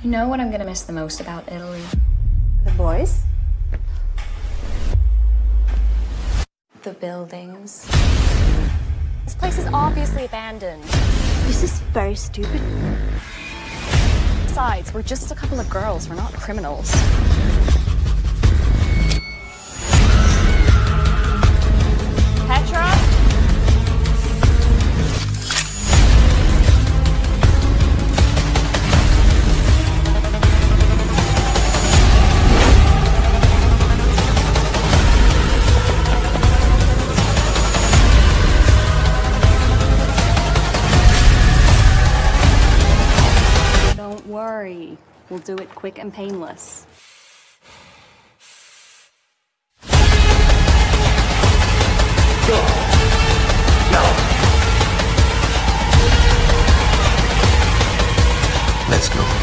You know what I'm gonna miss the most about Italy? The boys? The buildings. This place is obviously abandoned. This is very stupid. Besides, we're just a couple of girls. We're not criminals. Petra? Don't worry. We'll do it quick and painless. Let's go.